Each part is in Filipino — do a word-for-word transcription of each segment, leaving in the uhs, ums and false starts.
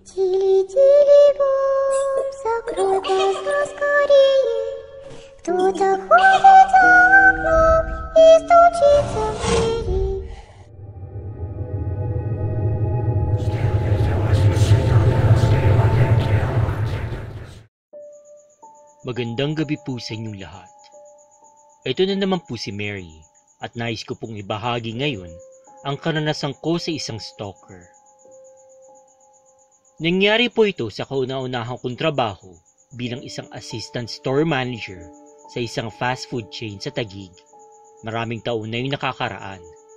Тили-тили-бом, закрой глаза скорее. Кто-то ходит за окном и стучится в двери. Magandang gabi po sa inyong lahat. Ito na naman po si Mary at nais ko pong ibahagi ngayon ang karanasan ko sa isang stalker. Nangyari po ito sa kauna-unahang kong trabaho bilang isang assistant store manager sa isang fast food chain sa Taguig. Maraming taon na yung nakakaraan.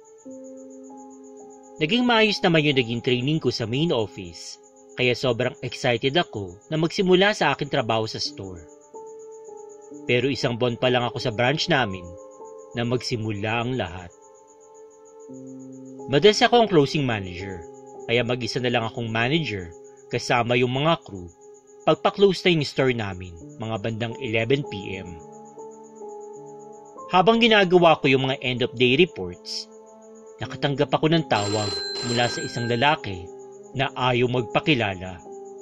Naging maayos naman yung naging training ko sa main office, kaya sobrang excited ako na magsimula sa aking trabaho sa store. Pero isang buwan pa lang ako sa branch namin na magsimula ang lahat. Madalas ako ang closing manager, kaya mag-isa na lang akong manager kasama yung mga crew pagpa-close na yung store namin mga bandang eleven p m Habang ginagawa ko yung mga end of day reports, nakatanggap ako ng tawag mula sa isang lalaki na ayaw magpakilala.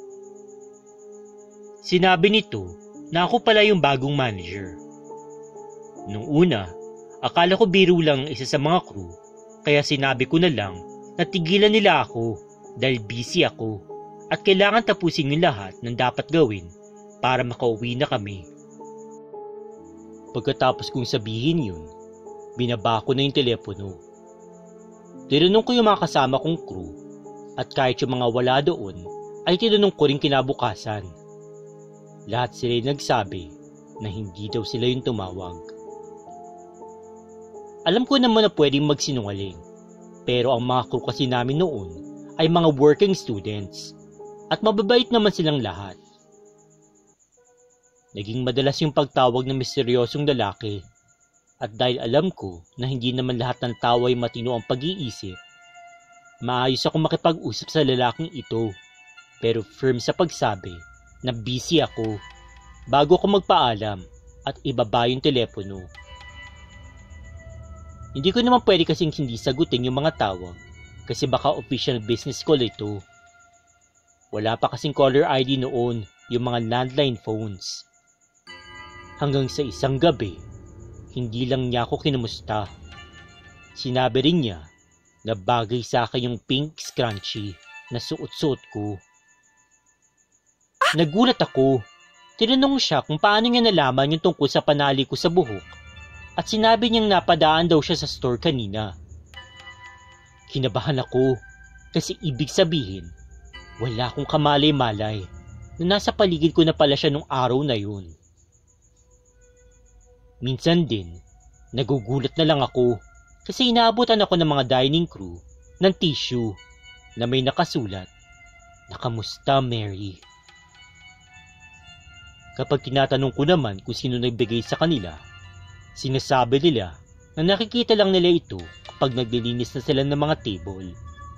Sinabi nito na ako pala yung bagong manager. Nung una, akala ko biro lang ang isa sa mga crew, kaya sinabi ko na lang na tigilan nila ako dahil busy ako at kailangan tapusin yung lahat ng dapat gawin para makauwi na kami. Pagkatapos kong sabihin yun, binaba ko na yung telepono. Tinanong ko yung mga kasama kong crew at kahit yung mga wala doon ay tinanong ko rin kinabukasan. Lahat sila nagsabi na hindi daw sila yung tumawag. Alam ko naman na pwedeng magsinungaling, pero ang mga crew kasi namin noon ay mga working students at mababait naman silang lahat. Naging madalas yung pagtawag ng misteryosong lalaki at dahil alam ko na hindi naman lahat ng tao ay matino ang pag-iisip, maayos ako makipag-usap sa lalaking ito pero firm sa pagsabi na busy ako bago ako magpaalam at ibaba yung telepono. Hindi ko naman pwede kasing hindi sagutin yung mga tawag kasi baka official business call ito. Wala pa kasing caller I D noon yung mga landline phones. Hanggang sa isang gabi, hindi lang niya ako kinumusta. Sinabi rin niya na bagay sa akin yung pink scrunchie na suot-suot ko. Nagulat ako. Tinanong siya kung paano niya nalaman yung tungkol sa panali ko sa buhok at sinabi niyang napadaan daw siya sa store kanina. Kinabahan ako kasi ibig sabihin wala akong kamalay-malay na nasa paligid ko na pala siya nung araw na yun. Minsan din, nagugulat na lang ako kasi inaabutan ako ng mga dining crew ng tissue na may nakasulat na "Kamusta, Mary?" Kapag tinatanong ko naman kung sino nagbigay sa kanila, sinasabi nila na nakikita lang nila ito kapag naglilinis na sila ng mga table.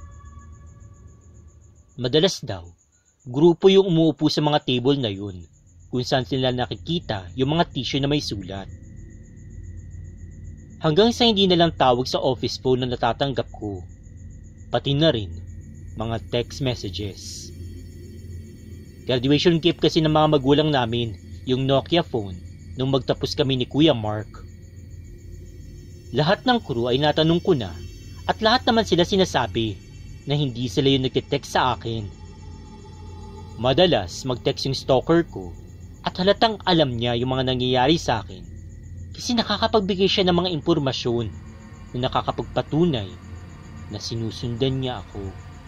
Madalas daw, grupo yung umuupo sa mga table na yun kung saan sila nakikita yung mga tissue na may sulat. Hanggang sa hindi na lang tawag sa office phone na natatanggap ko, pati na rin mga text messages. Graduation gift kasi ng mga magulang namin yung Nokia phone nung magtapos kami ni Kuya Mark. Lahat ng crew ay natanong ko na at lahat naman sila sinasabi na hindi sila yung nagte-text sa akin. Madalas mag-text yung stalker ko at halatang alam niya yung mga nangyayari sa akin kasi nakakapagbigay siya ng mga impormasyon na nakakapagpatunay na sinusundan niya ako.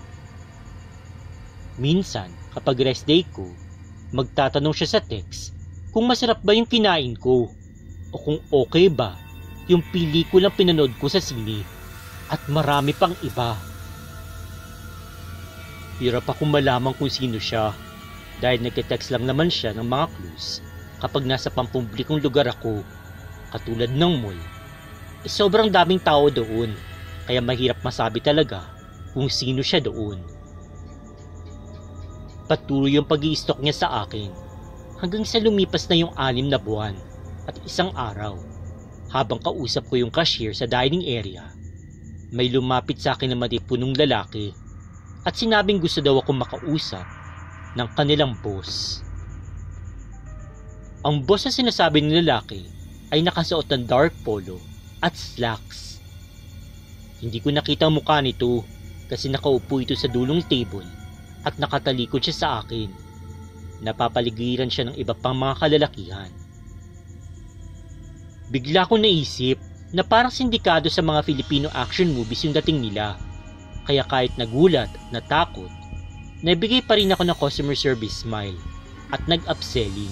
Minsan, kapag rest day ko, magtatanong siya sa text kung masarap ba yung kinain ko o kung okay ba yung pelikulang pinanood ko sa sine at marami pang iba. Hirap akong malaman kung sino siya dahil nagte-text lang naman siya ng mga clues kapag nasa pampublikong lugar ako katulad ng mall. E sobrang daming tao doon kaya mahirap masabi talaga kung sino siya doon. Patuloy yung pag-i-stalk niya sa akin hanggang sa lumipas na yung anim na buwan at isang araw habang kausap ko yung cashier sa dining area. May lumapit sa akin na matipunong lalaki at sinabing gusto daw akong makausap ng kanilang boss. Ang boss na sinasabi ng lalaki ay nakasuot ng dark polo at slacks. Hindi ko nakita ang mukha nito kasi nakaupo ito sa dulong table at nakatalikod siya sa akin. Napapaligiran siya ng iba pang mga kalalakihan. Bigla ko naisip na parang sindikado sa mga Filipino action movies yung dating nila. Kaya kahit nagulat, natakot, naibigay pa rin ako ng customer service smile at nag-upselling.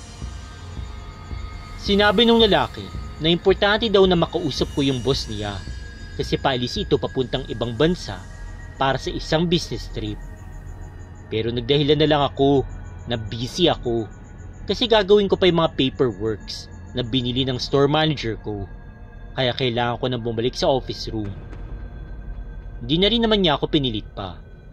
Sinabi ng lalaki na importante daw na makausap ko yung boss niya kasi paalis ito papuntang ibang bansa para sa isang business trip. Pero nagdahilan na lang ako na busy ako kasi gagawin ko pa yung mga paperworks na binili ng store manager ko kaya kailangan ko nang bumalik sa office room. Hindi na rin naman niya ako pinilit pa.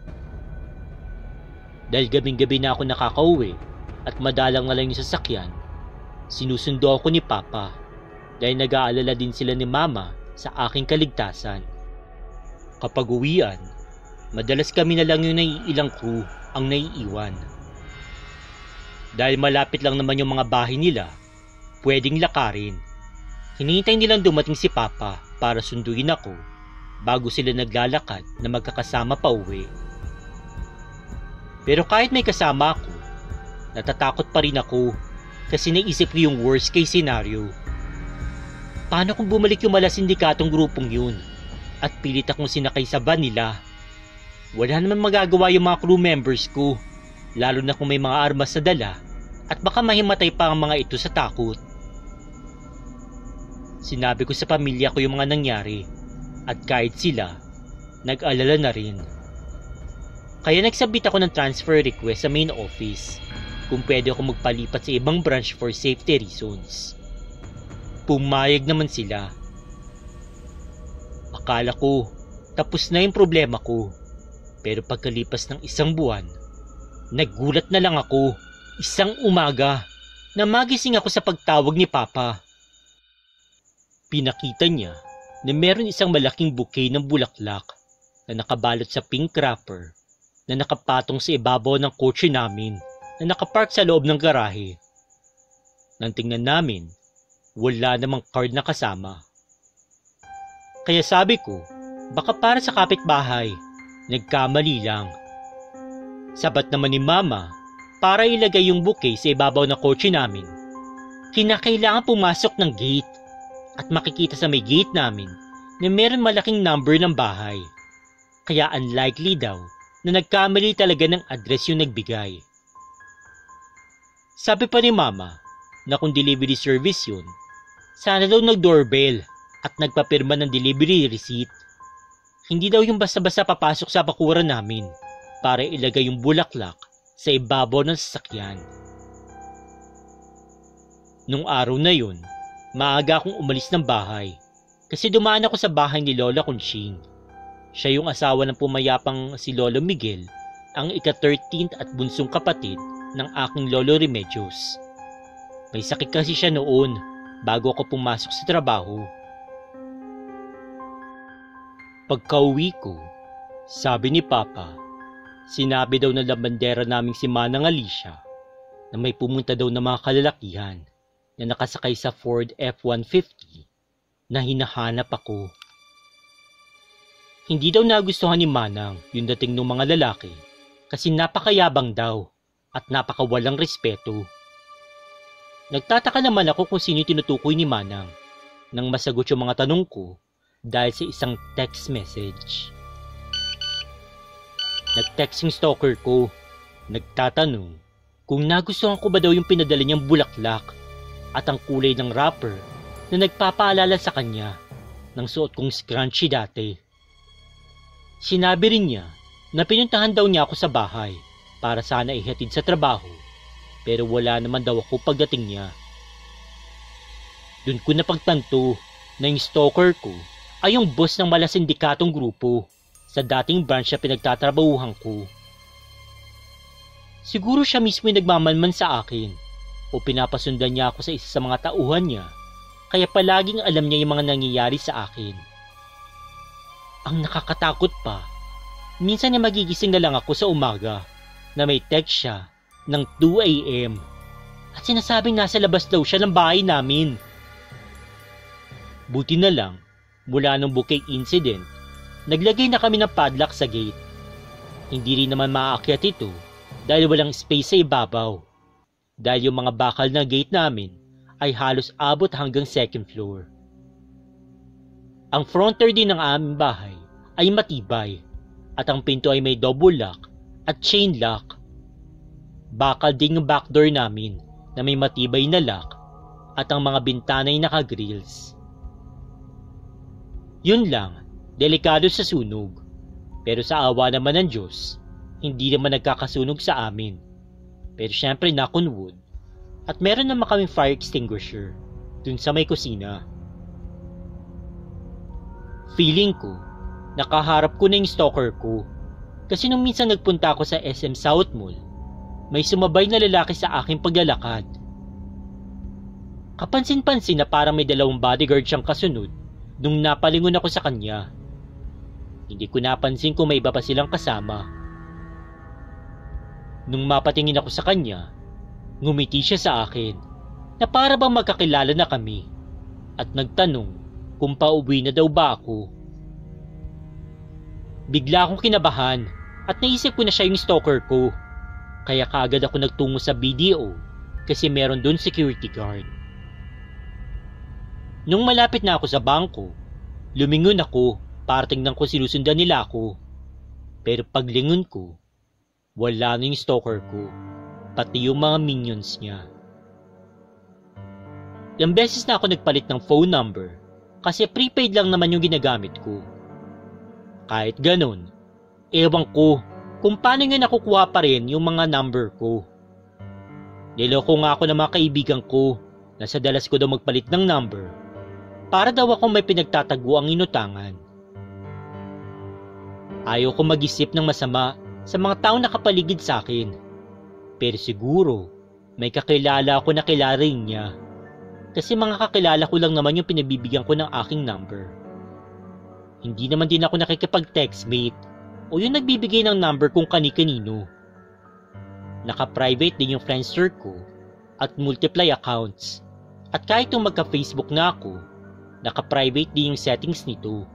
Dahil gabing-gabi na ako nakakauwi at madalang na lang yung sasakyan, sinusundo ako ni Papa dahil nag-aalala din sila ni Mama sa aking kaligtasan. Kapag uwian, madalas kami na lang yung naiilang crew ang naiiwan. Dahil malapit lang naman yung mga bahay nila, pwedeng lakarin. Hinihintay nilang dumating si Papa para sunduin ako bago sila naglalakad na magkakasama pa uwi. Pero kahit may kasama ako, natatakot pa rin ako kasi naisip ko yung worst case scenario. Paano kung bumalik yung malasindikatong grupong yun at pilit akong sinakay sa van nila? Wala naman magagawa yung mga crew members ko, lalo na kung may mga armas sa dala at baka mahimatay pa ang mga ito sa takot. Sinabi ko sa pamilya ko yung mga nangyari at kahit sila, nag-alala na rin. Kaya nagsabit ako ng transfer request sa main office kung pwede ako magpalipat sa ibang branch for safety reasons. Pumayag naman sila. Akala ko tapos na yung problema ko, pero pagkalipas ng isang buwan, nagulat na lang ako isang umaga na magising ako sa pagtawag ni Papa. Pinakita niya na meron isang malaking bouquet ng bulaklak na nakabalot sa pink wrapper na nakapatong sa ibabaw ng kotse namin na nakapark sa loob ng garahe. Nang tingnan namin, wala namang card na kasama. Kaya sabi ko, baka para sa kapitbahay, nagkamali lang. Sabat naman ni Mama para ilagay yung bouquet sa ibabaw ng kotse namin. Kinakailangan pumasok ng gate at makikita sa may gate namin na meron malaking number ng bahay. Kaya unlikely daw na nagkamali talaga ng address yung nagbigay. Sabi pa ni Mama na kung delivery service yun, sana daw nag-doorbell at nagpapirma ng delivery receipt. Hindi daw yung basta-basta papasok sa bakuran namin para ilagay yung bulaklak sa ibabaw ng sasakyan. Nung araw na yun, maaga akong umalis ng bahay kasi dumaan ako sa bahay ni Lola Conching. Siya yung asawa ng pumayapang si Lolo Miguel, ang ika-thirteenth at bunsong kapatid ng aking Lolo Remedios. May sakit kasi siya noon bago ako pumasok sa trabaho. Pagka-uwi ko, sabi ni Papa, sinabi daw ng labandera naming si Manang Alicia na may pumunta daw na mga kalalakihan na nakasakay sa Ford F one fifty na hinahanap ako. Hindi daw nagustuhan ni Manang yung dating ng mga lalaki kasi napakayabang daw at napakawalang respeto. Nagtataka naman ako kung sino tinutukoy ni Manang nang masagot yung mga tanong ko dahil sa isang text message. Nag-text yung stalker ko, nagtatanong kung nagustuhan ko ba daw yung pinadala niyang bulaklak at ang kulay ng wrapper na nagpapaalala sa kanya ng suot kong scrunchie dati. Sinabi rin niya na pinuntahan daw niya ako sa bahay para sana ihatid sa trabaho pero wala naman daw ako pagdating niya. Doon ko napagtanto na yung stalker ko ay yung boss ng malasindikatong grupo sa dating branch na pinagtatrabahuhan ko. Siguro siya mismo yung nagmamanman sa akin o pinapasundan niya ako sa isa sa mga tauhan niya kaya palaging alam niya yung mga nangyayari sa akin. Ang nakakatakot pa, minsan na magigising na lang ako sa umaga na may text siya ng two a.m. at sinasabing nasa labas daw siya ng bahay namin. Buti na lang, mula nung booking incident, naglagay na kami ng padlock sa gate. Hindi rin naman maaakyat ito dahil walang space sa ibabaw. Dahil yung mga bakal na gate namin ay halos abot hanggang second floor. Ang front door din ng aming bahay ay matibay at ang pinto ay may double lock at chain lock. Bakal din yung back door namin na may matibay na lock at ang mga bintana ay naka-grills. Yun lang, delikado sa sunog. Pero sa awa naman ng Diyos, hindi naman nagkakasunog sa amin. Pero syempre knock on wood. At meron naman kaming fire extinguisher dun sa may kusina. Feeling ko, nakaharap ko na yung stalker ko. Kasi nung minsan nagpunta ako sa S M South Mall, may sumabay na lalaki sa aking paglalakad. Kapansin-pansin na parang may dalawang bodyguard siyang kasunod nung napalingon ako sa kanya. Hindi ko napansin kung may iba pa silang kasama. Nung mapatingin ako sa kanya, ngumiti siya sa akin na para bang magkakilala na kami at nagtanong kung pauwi na daw ba ako. Bigla akong kinabahan at naisip ko na siya yung stalker ko, kaya kaagad ako nagtungo sa B D O kasi meron dun security guard. Nung malapit na ako sa bangko, lumingon ako para tingnan ko sinusundan nila ako. Pero paglingon ko, wala na yung stalker ko, pati yung mga minions niya. Ilang beses na ako nagpalit ng phone number kasi prepaid lang naman yung ginagamit ko. Kahit ganun, ewan ko kung paano nga nakukuha pa rin yung mga number ko. Niloko nga ako ng mga kaibigan ko na sa dalas ko daw magpalit ng number para daw ako may pinagtatago ang inutangan. Ayaw ko mag-isip ng masama sa mga taong nakapaligid sa akin. Pero siguro, may kakilala ako na kilala rin niya. Kasi mga kakilala ko lang naman yung pinabibigyan ko ng aking number. Hindi naman din ako nakikipag-textmate o yung nagbibigay ng number kung kani-kanino. Naka-private din yung Friendster ko at multiply accounts. At kahit yung magka-Facebook na ako, naka-private din yung settings nito.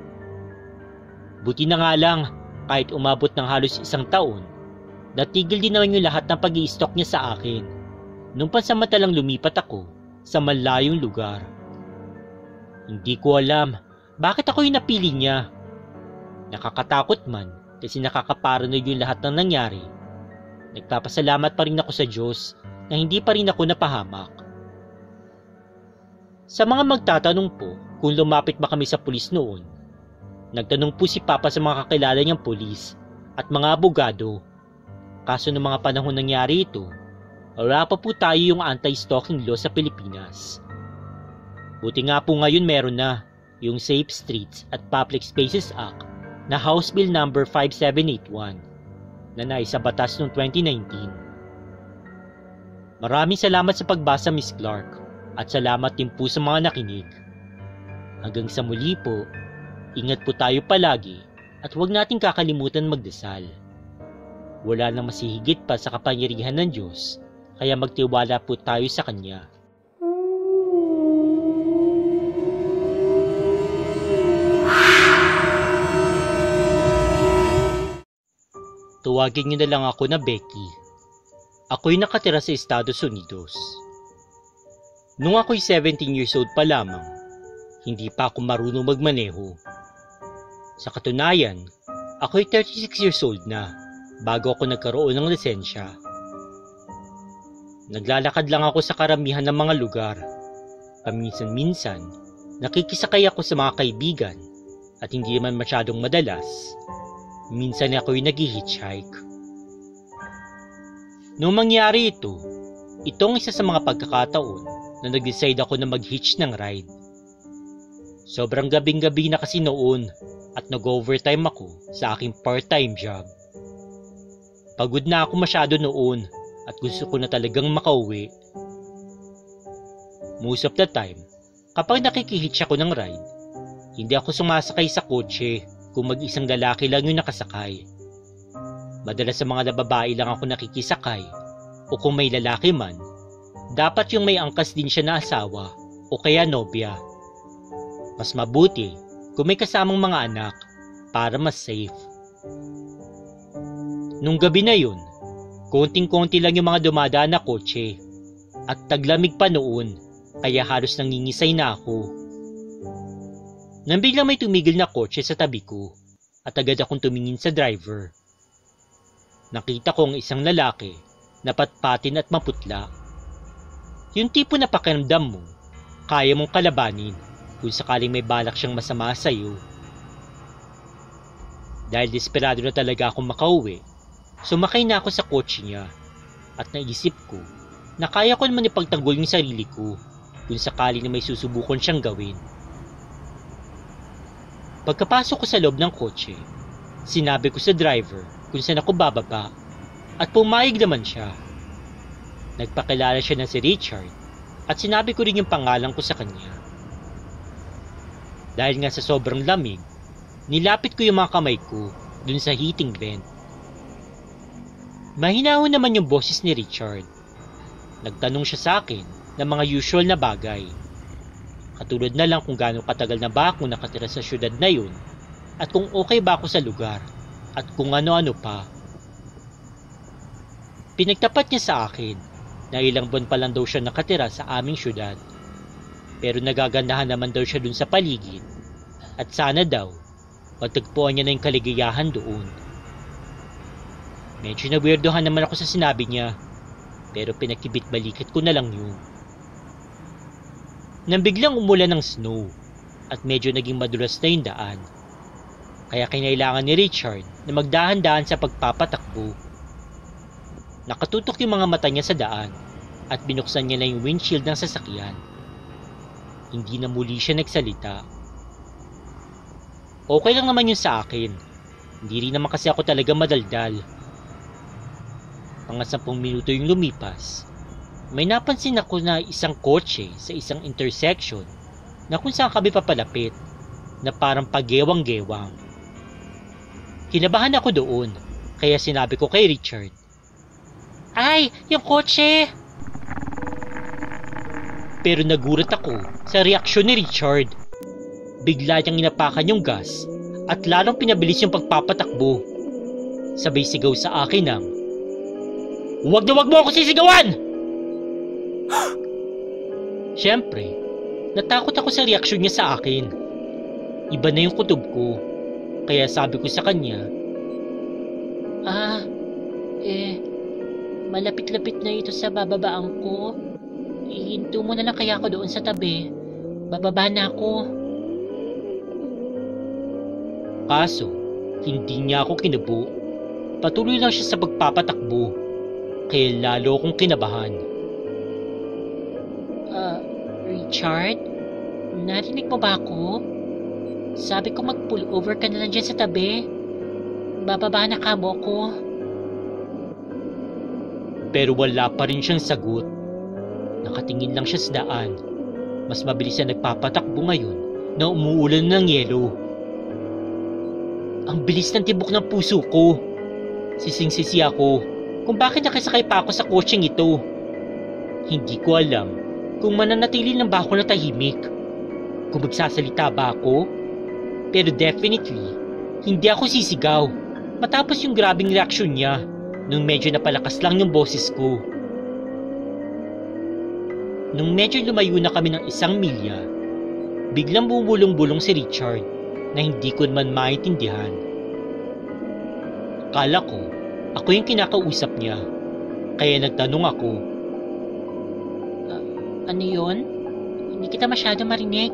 Buti na nga lang, kahit umabot ng halos isang taon, natigil din naman yung lahat ng pag-i-stalk niya sa akin nung pansamantalang lumipat ako sa malayong lugar. Hindi ko alam bakit ako yung napili niya. Nakakatakot man kasi nakakaparanoid yung lahat ng nangyari. Nagpapasalamat pa rin ako sa Diyos na hindi pa rin ako napahamak. Sa mga magtatanong po kung lumapit ba kami sa pulis noon, nagtanong po si Papa sa mga kakilala niyang pulis at mga abogado. Kaso noong mga panahon nangyari ito, wala pa po tayo yung anti-stalking law sa Pilipinas. Buti nga po ngayon meron na yung Safe Streets at Public Spaces Act na House Bill number five seven eight one na naisa batas noong twenty nineteen. Maraming salamat sa pagbasa, Miss Clark, at salamat din po sa mga nakinig. Hanggang sa muli po, ingat po tayo palagi at huwag nating kakalimutan magdasal. Wala nang masihigit pa sa kapangyarihan ng Diyos, kaya magtiwala po tayo sa Kanya. Tuwagin niyo na lang ako na Becky. Ako'y nakatira sa Estados Unidos. Nung ako'y seventeen years old pa lamang, hindi pa ako marunong magmaneho. Sa katunayan, ako'y thirty-six years old na bago ako nagkaroon ng lisensya. Naglalakad lang ako sa karamihan ng mga lugar. Paminsan-minsan, nakikisakay ako sa mga kaibigan at hindi naman masyadong madalas. Minsan ako'y nag-hitchhike. Noong mangyari ito, itong isa sa mga pagkakataon na nag-decide ako na mag-hitch ng ride. Sobrang gabing-gabi na kasi noon at nag-overtime ako sa aking part-time job. Pagod na ako masyado noon at gusto ko na talagang makauwi. Most of the time, kapag nakikihitch ako ng ride, hindi ako sumasakay sa kotse kung mag-isang lalaki lang yung nakasakay. Madalas sa mga babae lang ako nakikisakay o kung may lalaki man, dapat yung may angkas din siya na asawa o kaya nobya. Mas mabuti kung may kasamang mga anak para mas safe. Nung gabi na yun, konting-konti lang yung mga dumadaan na kotse at taglamig pa noon kaya halos nangingisay na ako. Nang biglang may tumigil na kotse sa tabi ko at agad akong tumingin sa driver. Nakita ko ang isang lalaki na patpatin at maputla. Yung tipo na pakiramdam mo, kaya mong kalabanin kung sakaling may balak siyang masama sa'yo. Dahil desperado na talaga akong makauwi, sumakay na ako sa kotse niya at naisip ko na kaya ko naman ipagtanggol yung sarili ko kung sakali na may susubukan siyang gawin. Pagkapasok ko sa loob ng kotse, sinabi ko sa driver kung saan ako bababa at pumayag naman siya. Nagpakilala siya na si Richard at sinabi ko rin yung pangalan ko sa kanya. Dahil nga sa sobrang lamig, nilapit ko yung mga kamay ko dun sa heating vent. Mahinahon naman yung boses ni Richard. Nagtanong siya sa akin ng mga usual na bagay. Katulad na lang kung gaano katagal na ba ako nakatira sa syudad na yun at kung okay ba ako sa lugar at kung ano-ano pa. Pinagtapat niya sa akin na ilang buwan pa lang daw siya nakatira sa aming syudad. Pero nagagandahan naman daw siya dun sa paligid at sana daw magtagpuan niya na yung kaligayahan doon. Medyo na-weirdohan naman ako sa sinabi niya pero pinakibit-balikat ko na lang yun. Nang biglang umulan ng snow at medyo naging madulas na yung daan. Kaya kinailangan ni Richard na magdahan-dahan sa pagpapatakbo. Nakatutok yung mga mata niya sa daan at binuksan niya na yung windshield ng sasakyan. Hindi na muli siya nagsalita. Okay lang naman yun sa akin. Hindi rin naman kasi ako talaga madaldal. Mga sampung minuto yung lumipas. May napansin ako na isang kotse sa isang intersection na kung saan kami papalapit na parang pagewang-gewang. Kinabahan ako doon, kaya sinabi ko kay Richard, "Ay, yung kotse!" Pero nagulat ako sa reaksyon ni Richard. Bigla niyang inapakan yung gas at lalong pinabilis yung pagpapatakbo. Sabay sigaw sa akin ng, "Huwag na huwag mo ako sisigawan!" Siyempre, natakot ako sa reaksyon niya sa akin. Iba na yung kutob ko. Kaya sabi ko sa kanya, Ah, eh, malapit-lapit na ito sa bababaan ko. Ihinto mo na lang kaya ako doon sa tabi. Bababa na ako. Kaso, hindi niya ako kinubo. Patuloy lang siya sa pagpapatakbo. Kaya lalo akong kinabahan. Ah, uh, Richard? Narinig mo ba ako? Sabi ko mag-pull over ka na lang dyan sa tabi. Bababa na ka mo ko. Pero wala pa rin siyang sagot. Nakatingin lang siya sa daan. Mas mabilis na nagpapatakbo ngayon na umuulan ng yelo. Ang bilis ng tibok ng puso ko. Sising-sisi ako kung bakit nakasakay pa ako sa kotseng ito. Hindi ko alam kung mananatili lang ba ako na tahimik. Kung magsasalita ba ako. Pero definitely, hindi ako sisigaw matapos yung grabing reaksyon niya nung medyo napalakas lang yung boses ko. Nung medyo lumayo na kami ng isang milya, biglang bumulong-bulong si Richard na hindi ko naman maintindihan. Akala ko, ako yung kinakausap niya, kaya nagtanong ako, uh, Ano yun? Hindi kita masyado marinig.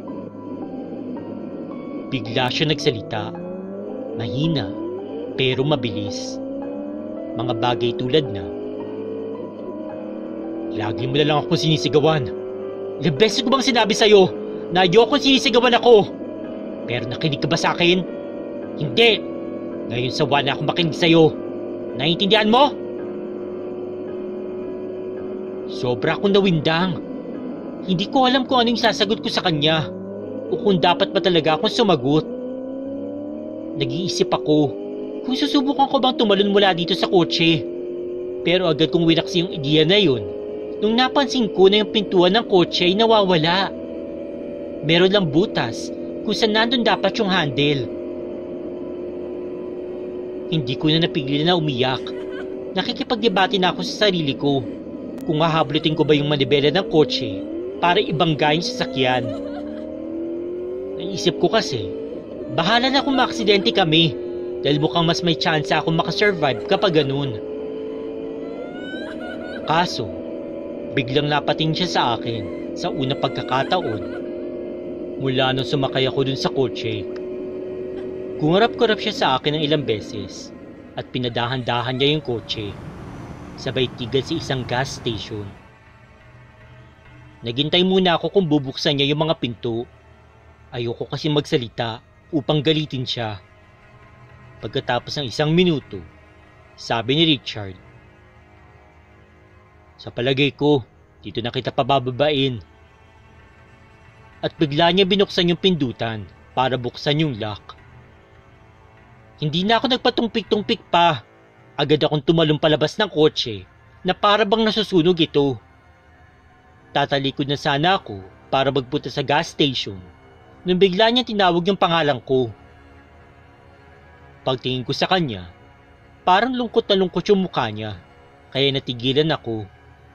Bigla siya nagsalita. Mahina, pero mabilis. Mga bagay tulad na, lagi mo na lang akong sinisigawan. Ilang beses ko bang sinabi sa'yo na ayokong sinisigawan ako? Pero nakinig ka ba sa akin? Hindi. Ngayon sawa na akong makinig sa'yo. Naiintindihan mo? Sobra akong nawindang. Hindi ko alam kung ano yung sasagot ko sa kanya o kung dapat ba talaga akong sumagot. Nag-iisip ako kung susubukan ko bang tumalon mula dito sa kotse. Pero agad kong winaksi yung ideya na yun nung napansin ko na yung pintuan ng kotse ay nawawala. Meron lang butas kung saan nandun dapat yung handle. Hindi ko na napigilan na umiyak. Nakikipagdebate na ako sa sarili ko kung hahablutin ko ba yung manibela ng kotse para ibangga yung sasakyan. Naisip ko kasi, bahala na kung maaksidente kami dahil mukhang mas may chance akong makasurvive kapag ganun. Kaso, biglang napating siya sa akin sa unang pagkakataon mula nung sumakay ako dun sa kotse. Kumarap-kurap siya sa akin ng ilang beses at pinadahan-dahan niya yung kotse. Sabay tigil sa isang gas station. Naghintay muna ako kung bubuksan niya yung mga pinto. Ayoko kasi magsalita upang galitin siya. Pagkatapos ng isang minuto, sabi ni Richard, "Sa palagay ko, dito na kita pabababain." At bigla niya binuksan yung pindutan para buksan yung lock. Hindi na ako nagpatumpik-tumpik pa. Agad akong tumalong palabas ng kotse na para bang nasusunog ito. Tatalikod na sana ako para magpunta sa gas station nung bigla niya tinawag yung pangalan ko. Pagtingin ko sa kanya, parang lungkot na lungkot yung mukha niya, kaya natigilan ako.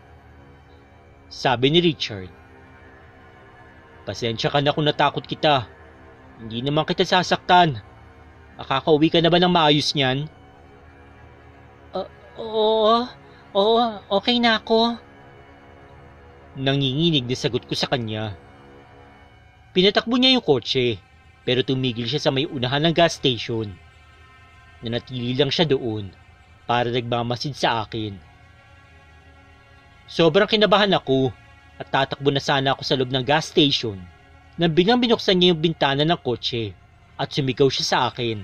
Sabi ni Richard, "Pasensya ka na kung natakot kita. Hindi naman kita sasaktan. Makakauwi ka na ba ng maayos niyan?" Uh, oo, oo, okay na ako. Nanginginig na sagot ko sa kanya. Pinatakbo niya yung kotse, pero tumigil siya sa may unahan ng gas station. Nanatili lang siya doon para nagmamasid sa akin. Sobrang kinabahan ako at tatakbo na sana ako sa loob ng gas station nang biglang binuksan niya yung bintana ng kotse at sumigaw siya sa akin.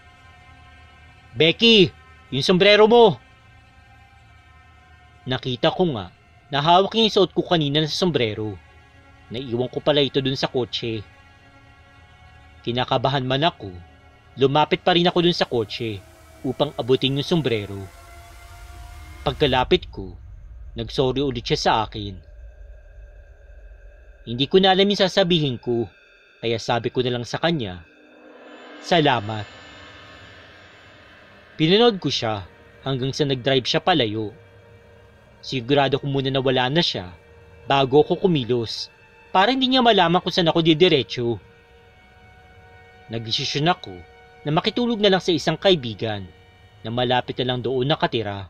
"Becky, yung sombrero mo!" Nakita ko nga na hawak niya yung suot ko kanina na sombrero. Naiwan ko pala ito dun sa kotse. Kinakabahan man ako, lumapit pa rin ako dun sa kotse upang abutin yung sombrero. Pagkalapit ko, nagsorry ulit siya sa akin. Hindi ko na alam yung sasabihin ko, kaya sabi ko na lang sa kanya, "Salamat." Pinanood ko siya hanggang sa nag-drive siya palayo. Sigurado ko muna na wala na siya bago ako kumilos para hindi niya malaman kung saan ako didiretso. Nagdesisyon ako na makitulog na lang sa isang kaibigan na malapit na lang doon nakatira.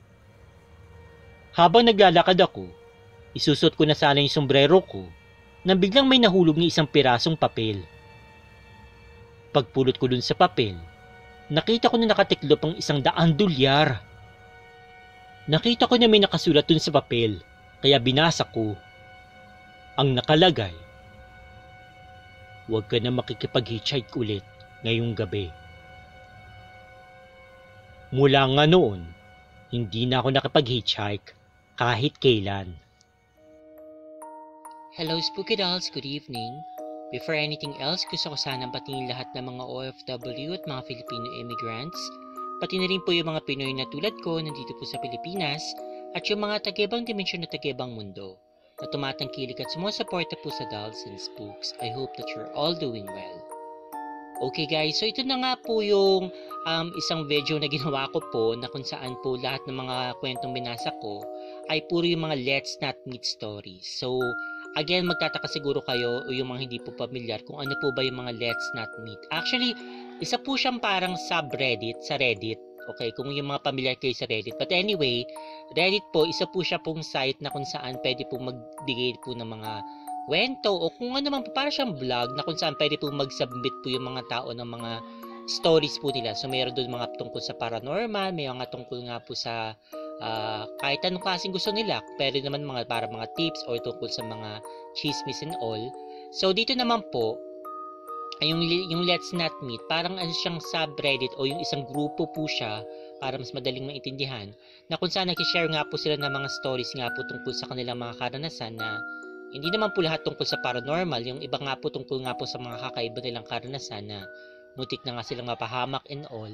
Habang naglalakad ako, isusot ko na sana yung sombrero ko nang biglang may nahulog na isang pirasong papel. Pagpulot ko dun sa papel, nakita ko na nakatiklop ang isang daang dolyar. Nakita ko na may nakasulat dun sa papel, kaya binasa ko. Ang nakalagay, "Huwag ka na makikipag-hitchhike ulit ngayong gabi." Mula nga noon, hindi na ako nakipag-hitchhike kahit kailan. Hello Spooky Dolls, good evening. Before anything else, gusto ko sanang patingin lahat ng mga O F W at mga Filipino immigrants, pati na rin po yung mga Pinoy na tulad ko nandito po sa Pilipinas at yung mga taga-ibang dimensyon na taga-ibang mundo na tumatangkilik at sumusuporta po sa Dolls and Spooks. I hope that you're all doing well. Okay guys, so ito na nga po yung um, isang video na ginawa ko po na kung saan po lahat ng mga kwentong binasa ko ay puro yung mga Let's Not Meet stories. So again, magtataka siguro kayo o yung mga hindi po pamilyar kung ano po ba yung mga Let's Not Meet. Actually, isa po siyang parang subreddit sa Reddit. Okay, kung yung mga pamilyar kayo sa Reddit. But anyway, Reddit po, isa po siya pong site na kung saan pwede po magbigay po ng mga kwento o kung ano man po, para siyang vlog na kung saan pwede po mag-submit po yung mga tao ng mga stories po nila. So mayroon doon mga tungkol sa paranormal, may mga tungkol nga po sa uh, kahit anong klaseng gusto nila. Pwede naman mga para mga tips or tungkol sa mga chismis and all. So dito naman po, yung, yung Let's Not Meet, parang ano siyang subreddit o yung isang grupo po siya para mas madaling maintindihan na kung saan nag-share nga po sila ng mga stories nga po tungkol sa kanilang mga karanasan na hindi naman po lahat tungkol sa paranormal, yung iba nga po tungkol nga po sa mga kakaiba nilang karanasan na mutik na nga silang mapahamak and all.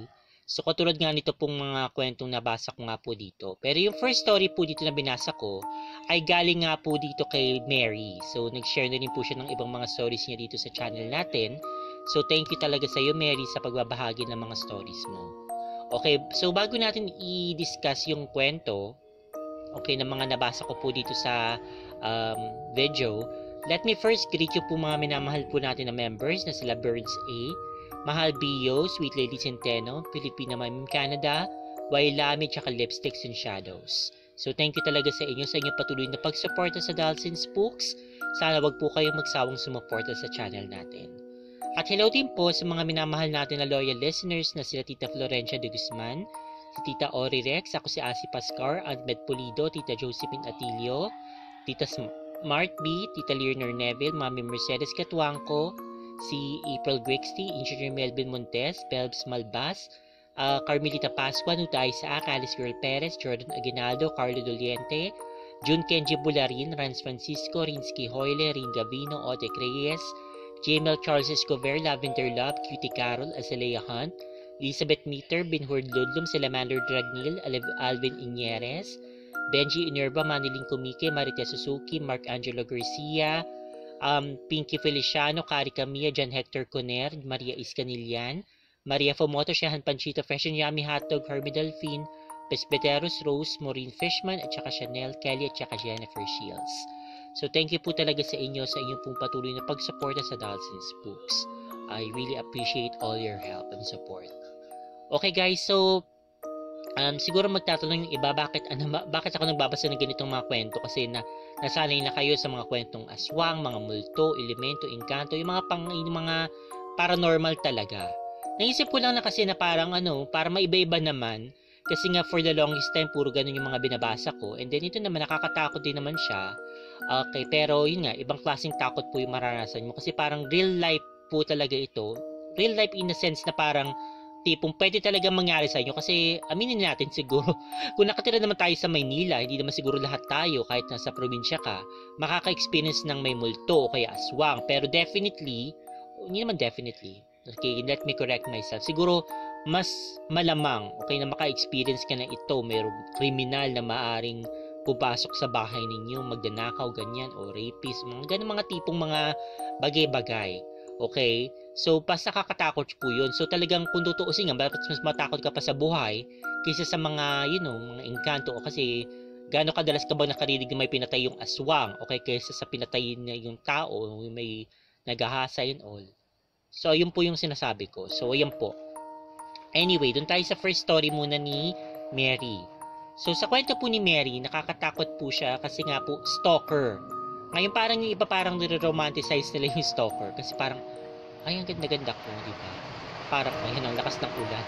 So, katulad nga nito pong mga kwentong nabasa ko nga po dito. Pero yung first story po dito na binasa ko ay galing nga po dito kay Mary. So, nag-share na rin po siya ng ibang mga stories niya dito sa channel natin. So, thank you talaga sa iyo, Mary, sa pagbabahagi ng mga stories mo. Okay, so bago natin i-discuss yung kwento, okay, ng mga nabasa ko po dito sa um, video, let me first greet you po mga minamahal po natin na members na sila Birds A, Mahal Bio, Sweet Lady Centeno, Filipina Mami Canada, Wailami, tsaka Lipsticks and Shadows. So thank you talaga sa inyo, sa inyong patuloy na pagsuporta sa Dolls and Spooks. Sana wag po kayong magsawang sumuporta sa channel natin. At hello din po sa mga minamahal natin na loyal listeners na sila Tita Florencia de Guzman, si Tita Ori Rex, ako si Asi Pascar, Aunt Med Pulido, Tita Josephine Atilio, Tita Smart B, Tita Leonor Neville, Mami Mercedes Catuangco, si April Grixty, Engineer Melvin Montes, Pelbs Malbas, uh, Carmelita Pascua, Nutay Saak, Alice Girl Perez, Jordan Aguinaldo, Carlo Doliente, Jun Kenji Bularin, Rans Francisco, Rinsky Hoyle, Rin Gavino, Ote Reyes, Jamel Charles Escover, Lavender Love, Cutie Carol, Azalea Hunt, Elizabeth Meter, Binhord Ludlum, Salamander Dragnil, Alvin Iñeres, Benji Inerba, Maniling Kumike, Maritea Suzuki, Mark Angelo Garcia, Um, Pinky Feliciano, Kari Camilla, John Hector Conner, Maria Iscanilian, Maria Fomoto, Shahan Panchito, Fresh and Yummy Hotdog, Hermie Delphine, Pesbeteros Rose, Maureen Fishman, at saka Chanel Kelly, at saka Jennifer Shields. So thank you po talaga sa inyo, sa inyong pong patuloy na pagsuporta sa Dolls and Spooks. I really appreciate all your help and support. Okay guys, so Um, siguro magtatanong yung iba, bakit, ano, bakit ako nagbabasa ng ganitong mga kwento? Kasi na, nasanay na kayo sa mga kwentong aswang, mga multo, elemento, engkanto, yung mga, pang, yung mga paranormal talaga. Naisip ko lang na kasi na parang ano, para maiba-iba naman. Kasi nga for the longest time, puro ganun yung mga binabasa ko. And then ito naman, nakakatakot din naman siya. Okay, pero yun nga, ibang klaseng takot po yung maranasan mo. Kasi parang real life po talaga ito. Real life in a sense na parang tipong pwede talaga mangyari sa inyo kasi aminin natin siguro kung nakatira naman tayo sa Maynila, hindi naman siguro lahat tayo kahit nasa probinsya ka makaka-experience ng may multo o kaya aswang, pero definitely hindi naman definitely okay, let me correct myself, siguro mas malamang okay na maka-experience ka na ito, mayroong kriminal na maaring pupasok sa bahay ninyo, magdanakaw ganyan o rapist, mga ganun mga tipong mga bagay-bagay. Okay? So, pas nakakatakot po yun. So, talagang kung tutuusin nga, mas matakot ka pa sa buhay kaysa sa mga, you know, mga engkanto. O kasi, gaano kadalas ka ba nakarinig na may pinatay yung aswang? Okay? Kaysa sa pinatay na yung tao, may nagahasa and all. So, ayun po yung sinasabi ko. So, ayun po. Anyway, dun tayo sa first story muna ni Mary. So, sa kwento po ni Mary, nakakatakot po siya kasi nga po, stalker. Ngayon parang yung iba parang nire-romanticize nila yung stalker kasi parang ay ang ganda-ganda ko, di ba? Parang ayun ang lakas ng ulan.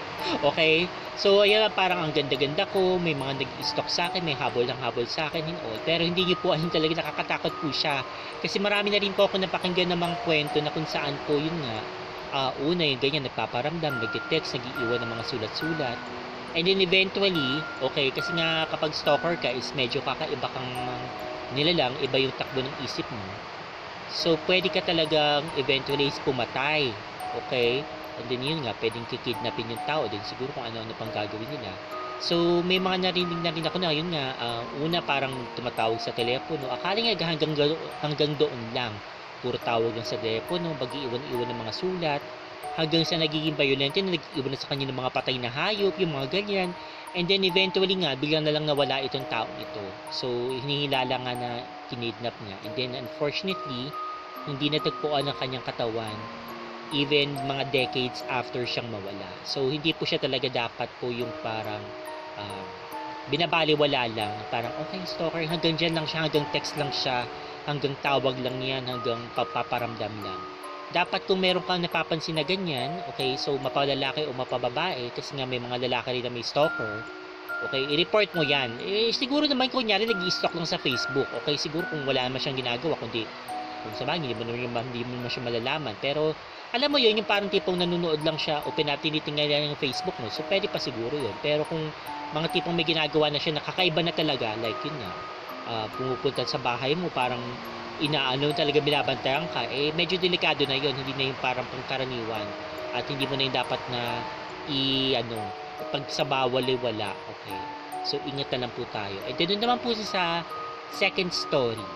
Okay? So ayun parang ang ganda-ganda ko, may mga nag-stalk sa akin, may habol ng habol sa akin and all. Pero hindi niyo po ayun talaga nakakatakot po siya. Kasi marami na rin po ako napakinggan ng mga kwento na kung saan po yun nga uh, una yung ganyan nagpaparamdam, nag-text, nag-iiwan ng mga sulat-sulat. And then eventually, okay, kasi nga kapag stalker ka is medyo kakaiba kang nilalang, iba yung takbo ng isip mo. So, pwede ka talagang eventually pumatay. Okay? And then yun nga, pwedeng kikidnapin yung tao. Then siguro kung ano-ano pang gagawin nila. So, may mga narinig na rin ako na yun nga, uh, una parang tumatawag sa telepono. Akala nga hanggang, hanggang doon lang. Puro tawag lang sa telepono, bag-iwan-iwan ng mga sulat. Hanggang sa nagiging violent, na nag-iwan na sa kanya ng mga patay na hayop, yung mga ganyan. And then eventually nga, biglang na lang nawala itong taong ito. So, hinihilala nga na kinidnap niya. And then unfortunately, hindi natagpuan ang kanyang katawan even mga decades after siyang mawala. So, hindi po siya talaga dapat po yung parang uh, binabaliwala lang. Parang, okay, stalker, hanggang dyan lang siya, hanggang text lang siya, hanggang tawag lang yan, hanggang papaparamdam lang. Dapat kung meron kang napapansin na ganyan, okay, so mapalalaki o mapababae, kasi nga may mga lalaki rin na may stalker, okay, i-report mo yan. Eh, siguro naman kung nyari nag-i-stalk lang sa Facebook, okay, siguro kung wala naman siyang ginagawa, kundi, kung sa bagay, hindi mo naman, hindi mo naman siya malalaman. Pero, alam mo yun, yung parang tipong nanonood lang siya o pinatinitingnan niya yung Facebook mo, so pwede pa siguro yun. Pero kung mga tipong may ginagawa na siya, nakakaiba na talaga, like yun nga, uh, pumupunta sa bahay mo, parang, inaano talaga binabantayan ka, eh medyo delikado na yon, hindi na yung parang pangkaraniwan at hindi mo na yung dapat na i ano, pag sa bawal ay wala. Okay. So ingat na lang po tayo. And then naman po sa second story.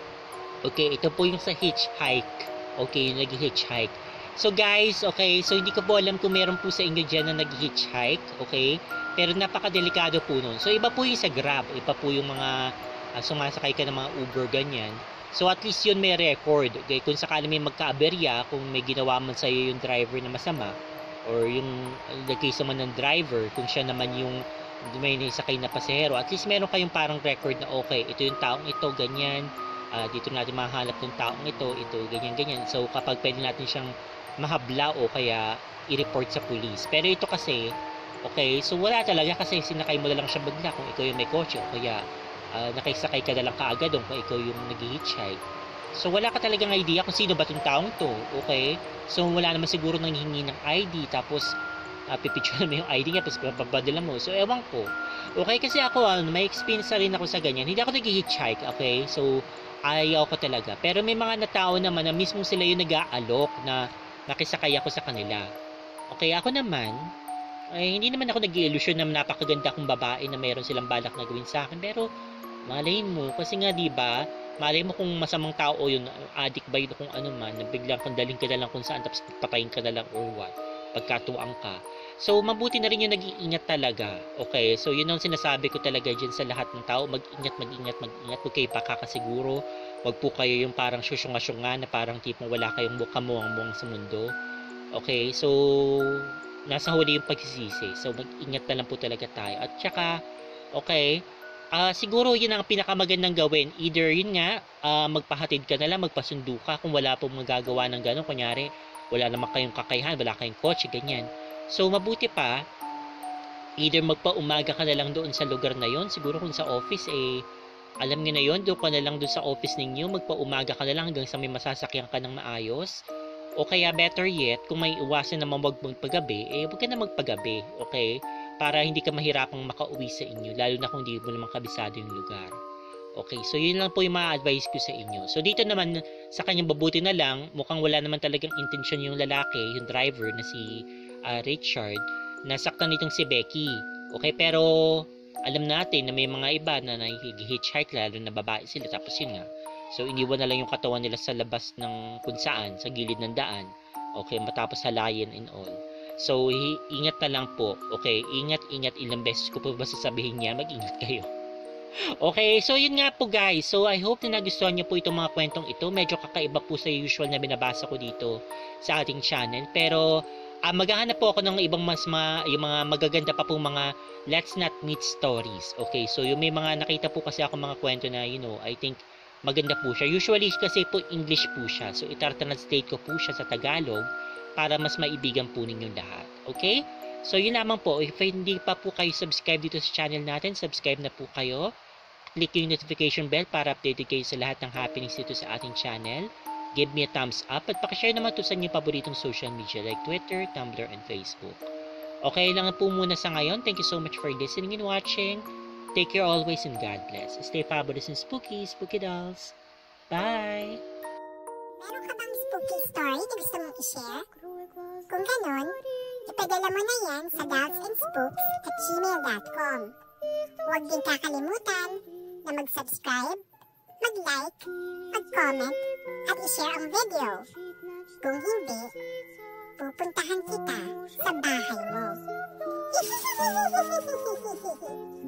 Okay, ito po yung sa hitchhike. Okay, yung nag-hitchhike. So guys, okay, so hindi ko po alam kung meron po sa inyo dyan na nag-hitchhike, okay? Pero napakadelikado po nun. So iba po yung sa Grab, iba po yung mga uh, sumasakay ka ng mga Uber, ganyan. So at least yun may record, okay? Kung sakali may magkaaberya, kung may ginawa man sa'yo yung driver na masama, or yung the case naman ng driver, kung siya naman yung may nisakay na pasahero, at least meron kayong parang record na okay, ito yung taong ito, ganyan. Uh, dito natin mahanap ng taong ito, ito, ganyan, ganyan. So, kapag pwede natin siyang mahabla o kaya i-report sa police. Pero ito kasi, okay, so wala talaga kasi sinakay mo na lang siya bagla kung ikaw yung may kotse o kaya uh, nakisakay ka na lang kaagad kung ikaw yung nag-hitchhike. So, wala ka talagang idea kung sino ba itong taong to, okay? So, wala naman siguro nang hingi ng I D, tapos uh, pipicture mo yung I D niya, tapos papadala mo. So, ewan ko. Okay, kasi ako, uh, may experience na rin ako sa ganyan. Hindi ako nag-hitchhike, okay? So, ayaw ko talaga. Pero may mga natao naman na mismo sila yung nag-aalok na nakisakay ako sa kanila. Okay, ako naman, ay hindi naman ako nag-i-illusion na napakaganda kong babae na mayroon silang balak na gawin sa akin. Pero, malayin mo, kasi nga diba, malayin mo kung masamang tao o yun, addict ba yun kung ano man, na biglang kandaling ka na lang kung saan, tapos patayin ka na lang or what, pagkatuang ka. So, mabuti na rin yung nag-iingat talaga. Okay, so yun ang sinasabi ko talaga dyan sa lahat ng tao. Mag-ingat, mag-ingat, mag-ingat. Huwag kayo pakakasiguro. Huwag po kayo yung parang syusyunga-syunga na parang tipong wala kayong mukamuang-muang sa mundo. Okay, so nasa huli yung pagsisisi. So, mag-ingat na lang po talaga tayo. At saka, okay, uh, siguro yun ang pinakamagandang gawin. Either yun nga, uh, magpahatid ka na lang, magpasundo ka kung wala pong magagawa ng gano'n. Kunyari, wala naman kayong kakayahan, wala kayong kotse, ganyan. So, mabuti pa, either magpa-umaga ka na lang doon sa lugar na yon. Siguro kung sa office, eh, alam niyo na yon, doon ka na lang doon sa office ninyo, magpa-umaga ka na lang hanggang sa may masasakyan ka ng maayos. O kaya, better yet, kung may iwasan naman wag magpagabi, eh, huwag ka na magpagabi, okay? Para hindi ka mahirapang makauwi sa inyo, lalo na kung hindi mo naman kabisado yung lugar. Okay, so yun lang po yung ma-advise ko sa inyo. So dito naman, sa kanyang babuti na lang, mukhang wala naman talagang intensyon yung lalaki, yung driver na si uh, Richard, nasaktan nitong si Becky. Okay, pero alam natin na may mga iba na nag-hitchhike, lalo na babae sila, tapos yun nga. So iniwan na lang yung katawan nila sa labas ng kung saan, sa gilid ng daan. Okay, matapos halayin and all. So, ingat na lang po. Okay, ingat, ingat. Ilang beses ko po ba sasabihin niya, mag-ingat kayo. Okay, so yun nga po guys. So I hope na nagustuhan niyo po itong mga kwentong ito. Medyo kakaiba po sa usual na binabasa ko dito sa ating channel. Pero uh, maghahanap po ako ng ibang mas ma, yung mga magaganda pa po mga let's not meet stories. Okay, so yung may mga nakita po kasi ako mga kwento na you know, I think maganda po siya. Usually kasi po English po siya. So itar-translate ko po siya sa Tagalog para mas maibigan po ninyong lahat. Okay? So yun lamang po. If hindi pa po kayo subscribe dito sa channel natin, subscribe na po kayo. Click yung notification bell para updated kayo sa lahat ng happenings dito sa ating channel. Give me a thumbs up at pakishare naman to sa inyong paboritong social media like Twitter, Tumblr, and Facebook. Okay lang po muna sa ngayon. Thank you so much for listening and watching. Take care always and God bless. Stay fabulous and spooky, spooky dolls. Bye! Meron ka bang spooky story na gusto mong i-share? Kung ganon, ipadala mo na yan sa dollsandspooks at gmail dot com. Huwag din kakalimutan na mag-subscribe, mag-like, mag-comment, at i-share ang video. Kung hindi, pupuntahan kita sa bahay mo.